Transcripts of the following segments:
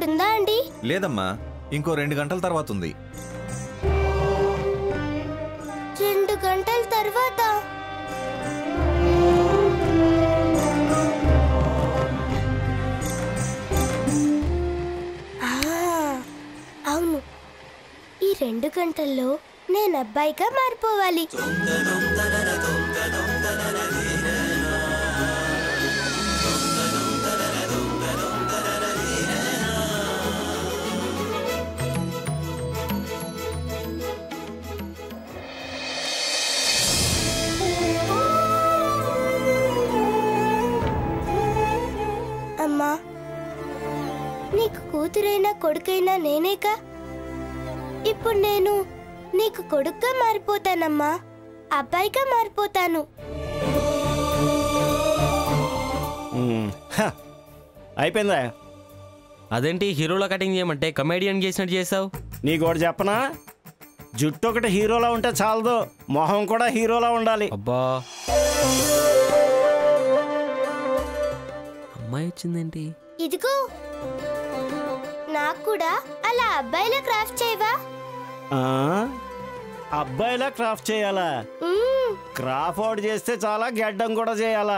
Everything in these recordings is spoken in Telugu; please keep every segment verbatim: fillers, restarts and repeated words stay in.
ఇప్పుడుందా అండి? లేదమ్మా, ఇంకో రెండు గంటల తర్వాత ఉంది. రెండు గంటల తర్వాత? అవును, ఈ రెండు గంటల్లో నేను అబ్బాయిగా మారిపోవాలి. అమ్మా, నీకు కూతురైనా కొడుకైనా నేనేగా. ఇప్పుడు నేను నీకు కొడుగ్గా మారిపోతానమ్మా, అబ్బాయిగా మారిపోతాను. అయిపోయిందా? అదేంటి హీరోలా కటింగ్ చేయమంటే కమెడియన్ చేసినట్టు చేసావు? నీకు ఒకటి చెప్పనా, జుట్టు ఒకటి హీరోలా ఉంటే చాలదు, మొహం కూడా హీరోలా ఉండాలి. అబ్బా, అమ్మాయి వచ్చిందేంటి? ఇదిగో, నాకు కూడా అలా అబ్బాయిలా క్రాఫ్ట్ చేయవా? అబ్బాయిలా క్రాఫ్ట్ చేయాలా? క్రాఫ్ట్ అవుట్ చేస్తే చాలా, గెడ్డం కూడా చేయాలా?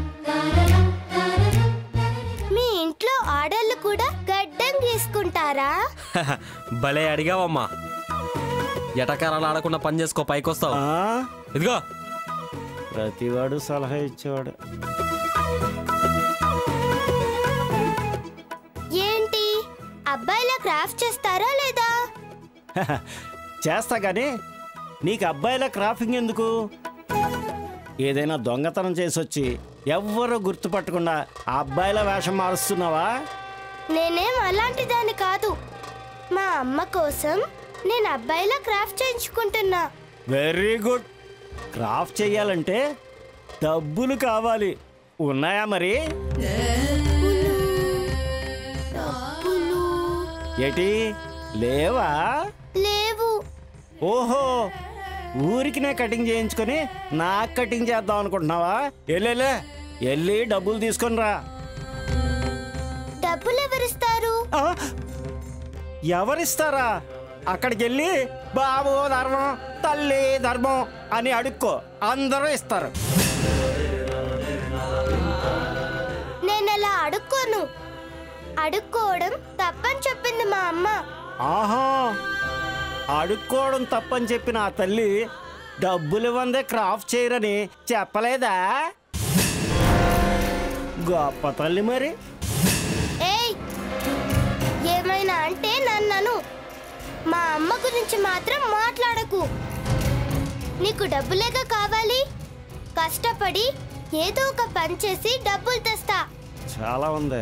మీ ఇంట్లో ఆడళ్ళు కూడా గడ్డం గీసుకుంటారా? భలే అడిగావమ్మా. ఎటకారాలు ఆడకుండా పని చేసుకో, పైకొస్తావు. ఇదిగో, ప్రతివాడు సలహా ఇచ్చేవాడు. ఏంటి, అబ్బాయిలా క్రాఫ్ట్ చేస్తారా లేదా? చేస్తా గానీ నీకు అబ్బాయిలా క్రాఫింగ్ ఎందుకు? ఏదైనా దొంగతనం చేసొచ్చి ఎవ్వరూ గుర్తుపట్టకుండా ఆ అబ్బాయిల వేషం మారుస్తున్నావా? నేనేం అలాంటి దాన్ని కాదు. మా అమ్మ కోసం నేను అబ్బాయిలా క్రాఫ్ట్ చేయించుకుంటున్నా. Very good. క్రాఫ్ట్ చెయ్యాలంటే డబ్బులు కావాలి. ఉన్నాయా మరి? ఏటి లేవా? లేవు. ఓహో, ఊరికినే కటింగ్ చేయించుకొని నాకు కటింగ్ చేద్దాం అనుకుంటున్నావా? వెళ్ళే వెళ్ళి డబ్బులు తీసుకొని రా. డబ్బులు ఎవరిస్తారు? ఎవరిస్తారా? అక్కడికి వెళ్ళి బాబు ధర్మం, తల్లి ధర్మం అని అడుక్కో, అందరూ ఇస్తారు. నేను అలా అడుక్కోను. అడుక్కోవడం తప్పని చెప్పింది మా అమ్మ. ఆహా, అడుక్కోవడం తప్పని చెప్పిన ఆ తల్లి డబ్బులు ఇవ్వందే క్రాఫ్ట్ చేయరని చెప్పలేదా? గొప్ప తల్లి మరి. ఏయ్, ఏమైనా అంటే నన్ను, మా అమ్మ గురించి మాత్రం మాట్లాడకు. నీకు డబ్బులేగా కావాలి, కష్టపడి ఏదో ఒక పని చేసి డబ్బులు తెస్తా. చాలా ఉంది.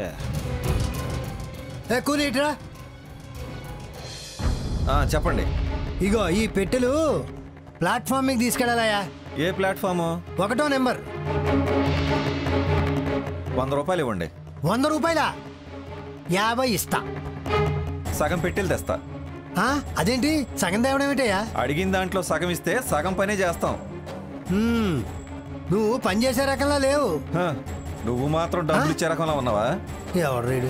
చెప్పండి. ఇగో ఈ పెట్టెలు ప్లాట్ఫామ్ మీకు తీసుకెళ్ళాలయా? ఏ ప్లాట్ఫాము? ఒకటో నెంబర్. వంద రూపాయలు ఇవ్వండి. వంద రూపాయలా? యాభై ఇస్తా. సగం పెట్టెలు తెస్తా. అదేంటి సగం తేవడం ఏమిటయ్యా? అడిగిన దాంట్లో సగం ఇస్తే సగం పనే చేస్తాం. నువ్వు పని చేసే రకంలా లేవు. నువ్వు మాత్రం డబ్బులు ఇచ్చే రకంలా ఉన్నావా? ఎవరు రేడు?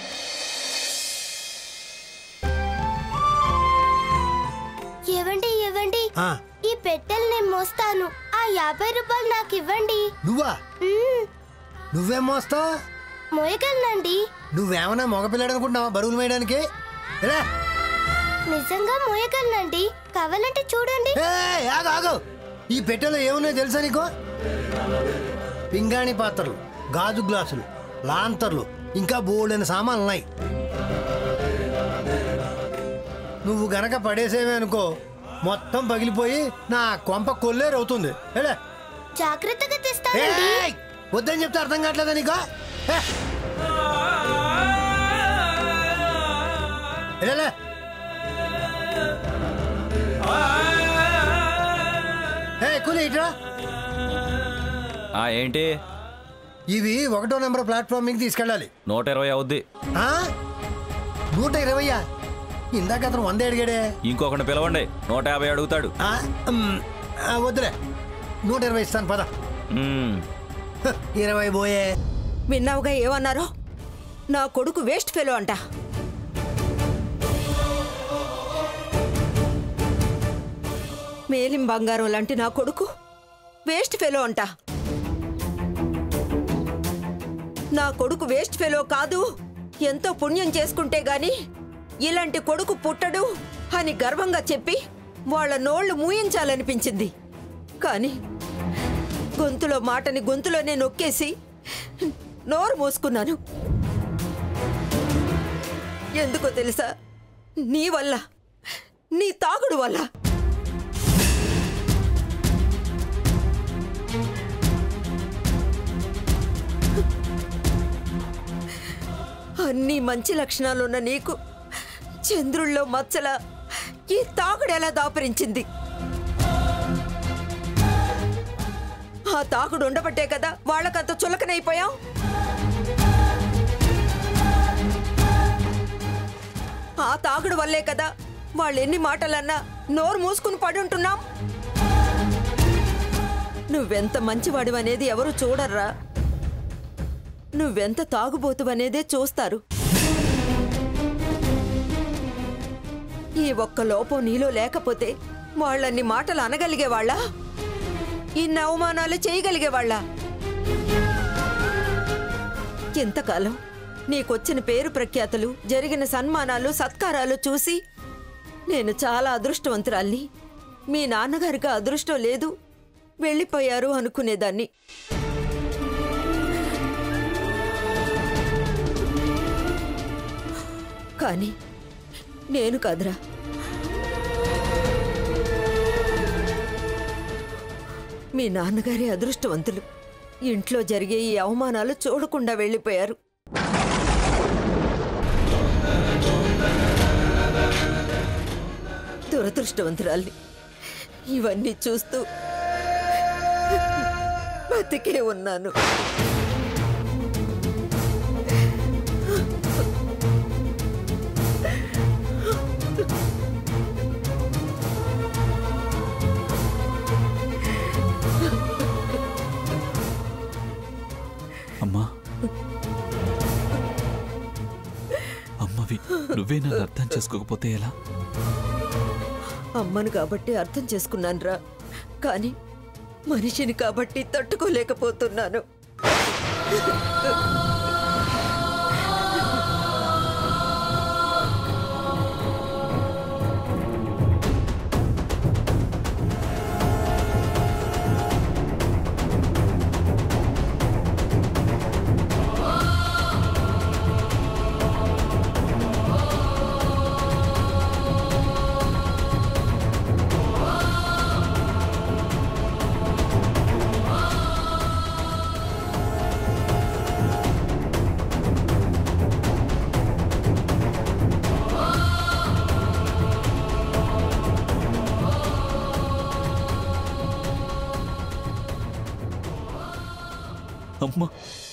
ఇవ్వండి ఇవ్వండి, ఈ పెట్టెలు నేను మోస్తాను. ఆ యాభై రూపాయలు నాకు ఇవ్వండి. నువ్వా? నువ్వేం మోస్తావు? మోయగలనండి. నువ్వేమన్నా మగపిల్లాడు అనుకుంటున్నావా బరువులు వేయడానికి? నిజంగా మోయగలనండి, కావాలంటే చూడండి. ఆగు, ఈ పెట్టెలో ఏమున్నాయో తెలుసా నీకు? పింగాణి పాత్రలు, గాజు గ్లాసులు, లాంతర్లు, ఇంకా బోల్డైన సామాన్లు ఉన్నాయి. నువ్వు గనక పడేసేవే అనుకో, మొత్తం పగిలిపోయి నా కొంప కొల్లేరు అవుతుంది. జాగ్రత్తగా తెస్తానండి. వద్దని చెప్తే అర్థం కావట్లేదా నీకు? ఏంటి ఇవి? ఒకటో నెంబర్ ప్లాట్ఫామ్ మీకు తీసుకెళ్ళాలి. నూట ఇరవై అవుద్ది. నూట ఇరవయ్యా? ఇందాక అతను వంద అడిగాడే. ఇంకొకటి పిలవండి, నూట యాభై అడుగుతాడు. వద్దులే, నూట ఇరవై ఇస్తాను పద. ఇరవై పోయే. విన్నావుగా ఏమన్నారో? నా కొడుకు వేస్ట్ ఫెలో అంట. మేలిం బంగారం లాంటి నా కొడుకు వేస్ట్ ఫెలో అంట. నా కొడుకు వేస్ట్ ఫెలో కాదు, ఎంతో పుణ్యం చేసుకుంటే గాని ఇలాంటి కొడుకు పుట్టడు అని గర్వంగా చెప్పి వాళ్ళ నోళ్లు మూయించాలనిపించింది. కానీ గొంతులో మాటని గొంతులోనే నొక్కేసి నోరు మూసుకున్నాను. ఎందుకో తెలుసా? నీ వల్ల, నీ తాగుడు వల్ల. అన్ని మంచి లక్షణాలున్న నీకు చంద్రుల్లో మచ్చల ఈ తాగుడు ఎలా దాపరించింది? ఆ తాగుడు ఉండబట్టే కదా వాళ్ళకంత చులకనైపోయాం. ఆ తాగుడు వల్లే కదా వాళ్ళు ఎన్ని మాటలన్నా నోరు మూసుకుని పడుంటున్నాం. నువ్వెంత మంచివాడు అనేది ఎవరు చూడర్రా, నువ్వెంత తాగుబోతువనేదే చూస్తారు. ఈ ఒక్క లోపం నీలో లేకపోతే వాళ్ళన్ని మాటలు అనగలిగేవాళ్ళ, ఇన్ని అవమానాలు చేయగలిగేవాళ్ళ? ఇంతకాలం నీకొచ్చిన పేరు ప్రఖ్యాతులు, జరిగిన సన్మానాలు, సత్కారాలు చూసి నేను చాలా అదృష్టవంతురాల్ని, మీ నాన్నగారికి అదృష్టం లేదు, వెళ్ళిపోయారు అనుకునేదాన్ని. కానీ నేను కాదురా, మీ నాన్నగారి అదృష్టవంతులు. ఇంట్లో జరిగే ఈ అవమానాలు చూడకుండా వెళ్ళిపోయారు. దురదృష్టవంతురాల్ని ఇవన్నీ చూస్తూ బతికే ఉన్నాను. అమ్మా, అమ్మవి నువ్వే నన్ను అర్థం చేసుకోకపోతే ఎలా? అమ్మను కాబట్టి అర్థం చేసుకున్నానురా, కానీ మనిషిని కాబట్టి తట్టుకోలేకపోతున్నాను. అమ్మా